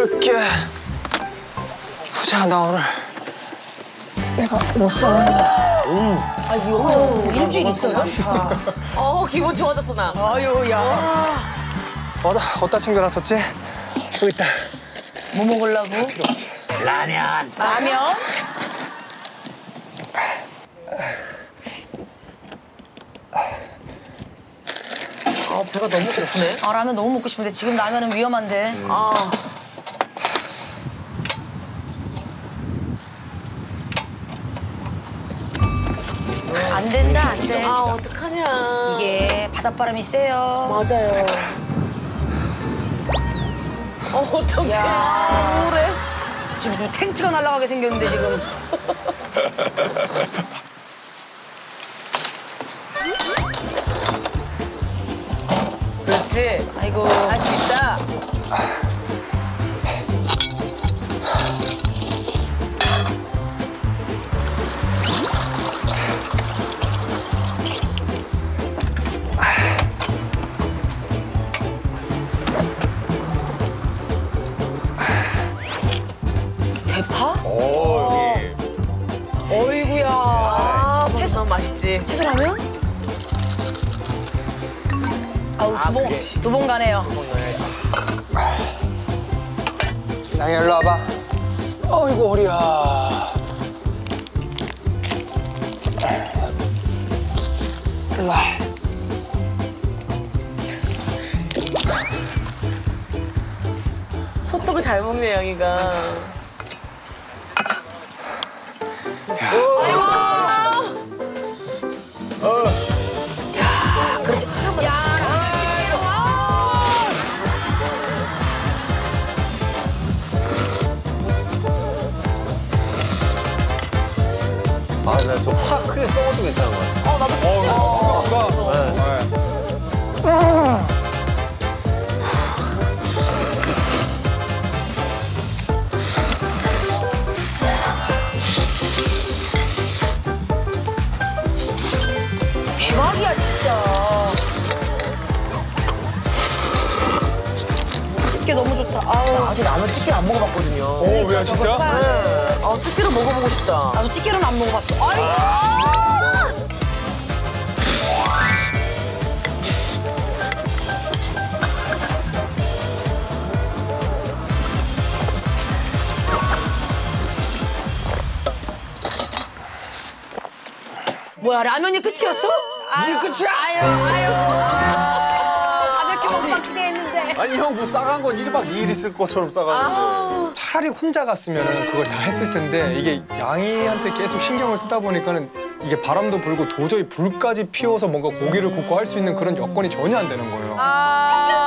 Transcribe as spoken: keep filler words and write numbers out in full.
먹을게. 보자, 나 오늘 내가 못 써먹는다. 아, 이거 일주일 있어요? 어, 기분 좋아졌어, 나. 아유, 야. 어디다, 어디다 챙겨놨었지? 여기 있다. 뭐 먹으려고? 필요 없지. 라면. 라면? 아, 배가 너무 고프네. 아, 라면 너무 먹고 싶은데 지금 라면은 위험한데. 음. 아. 안 된다, 안 돼. 아, 어떡하냐. 이게 바닷바람이 세요. 맞아요. 어, 어떡해. 야. 그래. 지금 좀 텐트가 날아가게 생겼는데 지금. 그렇지. 아이고. 할 수 있다. 대파? 오, 여기. 어이구야. 아, 채소 맛있지. 채소라면? 아우, 아, 두 번, 그래. 두 번 가네요. 양이 일로 와봐. 어이구, 허리야. 일로 와. 소떡을 잘 먹네, 양이가. 그렇지. 야, 아, 나 저 파 크게 썩어도 괜찮은 것 같아. 어, 나도. 어, 대박이야, 진짜. 집게 너무 좋다. 아우. 아직 라면 찌개 안 먹어봤거든요. 오, 야, 진짜? 네. 아, 찌개로 먹어보고 싶다. 나도 찌개로는 안 먹어봤어. 아이고. 뭐야, 라면이 끝이었어? 이게 끝이야? 아유, 아유. 가볍게 먹방 기대했는데. 아니, 형, 그 싸간 건 일 박 이 일 있을 것처럼 싸가는데. 차라리 혼자 갔으면 그걸 다 했을 텐데 이게 양이한테 계속 신경을 쓰다 보니까는 이게 바람도 불고 도저히 불까지 피워서 뭔가 고기를 굽고 할 수 있는 그런 여건이 전혀 안 되는 거예요. 아.